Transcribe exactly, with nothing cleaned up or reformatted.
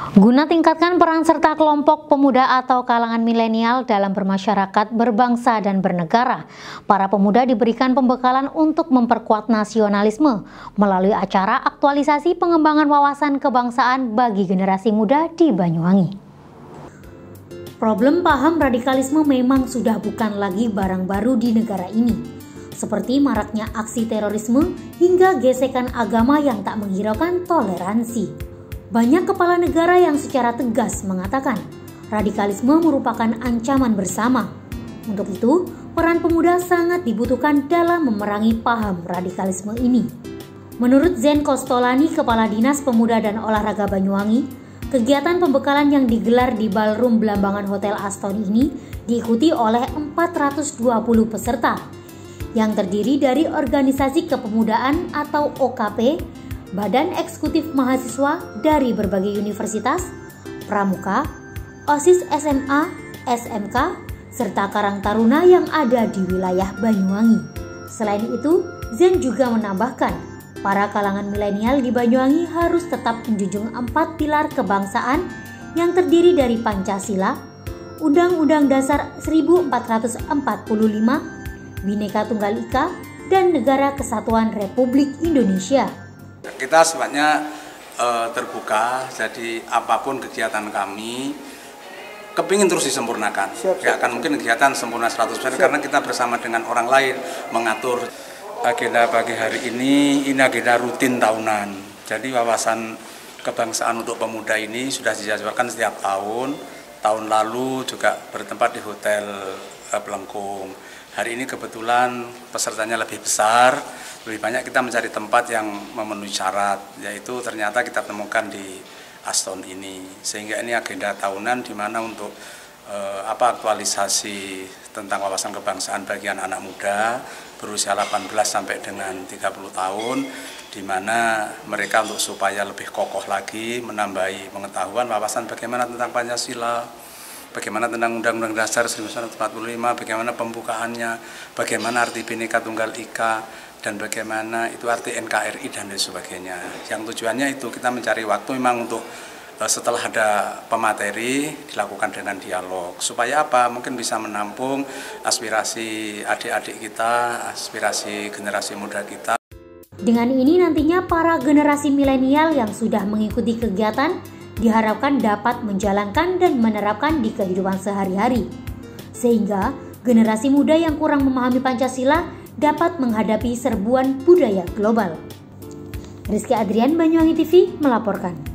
Guna tingkatkan peran serta kelompok pemuda atau kalangan milenial dalam bermasyarakat, berbangsa, dan bernegara, para pemuda diberikan pembekalan untuk memperkuat nasionalisme melalui acara aktualisasi pengembangan wawasan kebangsaan bagi generasi muda di Banyuwangi. Problem paham radikalisme memang sudah bukan lagi barang baru di negara ini, seperti maraknya aksi terorisme hingga gesekan agama yang tak menghiraukan toleransi. Banyak kepala negara yang secara tegas mengatakan radikalisme merupakan ancaman bersama. Untuk itu, peran pemuda sangat dibutuhkan dalam memerangi paham radikalisme ini. Menurut Zen Kostolani, Kepala Dinas Pemuda dan Olahraga Banyuwangi, kegiatan pembekalan yang digelar di Ballroom Blambangan Hotel Aston ini diikuti oleh empat ratus dua puluh peserta yang terdiri dari organisasi kepemudaan atau O K P, Badan Eksekutif Mahasiswa dari berbagai universitas, pramuka, OSIS S M A, S M K, serta Karang Taruna yang ada di wilayah Banyuwangi. Selain itu, Zen juga menambahkan, para kalangan milenial di Banyuwangi harus tetap menjunjung empat pilar kebangsaan yang terdiri dari Pancasila, Undang-Undang Dasar seribu empat ratus empat puluh lima, Bhinneka Tunggal Ika, dan Negara Kesatuan Republik Indonesia. Kita sebenarnya e, terbuka, jadi apapun kegiatan kami kepingin terus disempurnakan. Siap, siap. Gak akan mungkin kegiatan sempurna seratus persen karena kita bersama dengan orang lain mengatur agenda pagi hari ini. Ini agenda rutin tahunan. Jadi wawasan kebangsaan untuk pemuda ini sudah dijadwalkan setiap tahun. Tahun lalu juga bertempat di Hotel e, Pelengkung. Hari ini kebetulan pesertanya lebih besar, lebih banyak kita mencari tempat yang memenuhi syarat, yaitu ternyata kita temukan di Aston ini. Sehingga ini agenda tahunan di mana untuk eh, apa aktualisasi tentang wawasan kebangsaan bagi anak-anak muda berusia delapan belas sampai dengan tiga puluh tahun, di mana mereka untuk supaya lebih kokoh lagi menambahi pengetahuan wawasan bagaimana tentang Pancasila, bagaimana tentang Undang-Undang Dasar seribu sembilan ratus empat puluh lima, bagaimana pembukaannya, bagaimana arti Bhinneka Tunggal Ika, dan bagaimana itu arti N K R I dan lain sebagainya. Yang tujuannya itu kita mencari waktu memang untuk setelah ada pemateri dilakukan dengan dialog. Supaya apa? Mungkin bisa menampung aspirasi adik-adik kita, aspirasi generasi muda kita. Dengan ini nantinya para generasi milenial yang sudah mengikuti kegiatan diharapkan dapat menjalankan dan menerapkan di kehidupan sehari-hari, sehingga generasi muda yang kurang memahami Pancasila dapat menghadapi serbuan budaya global. Rizky Adrian, Banyuwangi T V melaporkan.